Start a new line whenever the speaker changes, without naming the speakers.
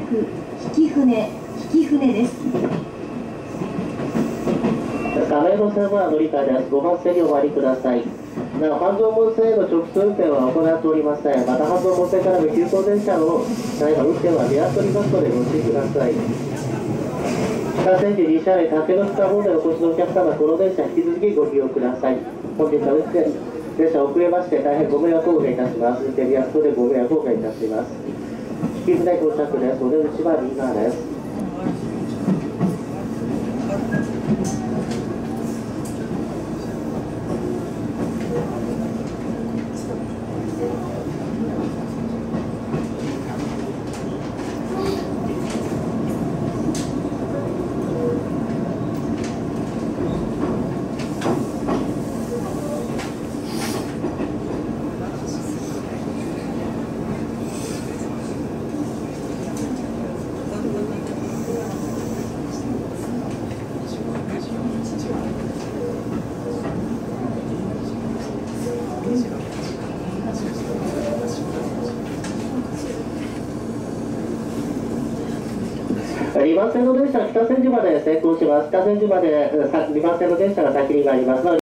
く引舟です。
亀戸線は乗り換えです。5番線にお参りください。なお、半蔵門線への直通運転は行っておりません。また、半蔵門線からの急行電車の運転は見合っておりますのでご注意ください。北千住西車内竹の塚方面お越しのお客様、この電車引き続きご利用ください。本日は運転電車遅れまして大変ご迷惑をおかけいたします。運転リアクトでご迷惑をおかけいたします。引舟到着です。お出口は右側です。2番線の電車は北千住まで先行します。北千住まで2番線の電車が先に参ります。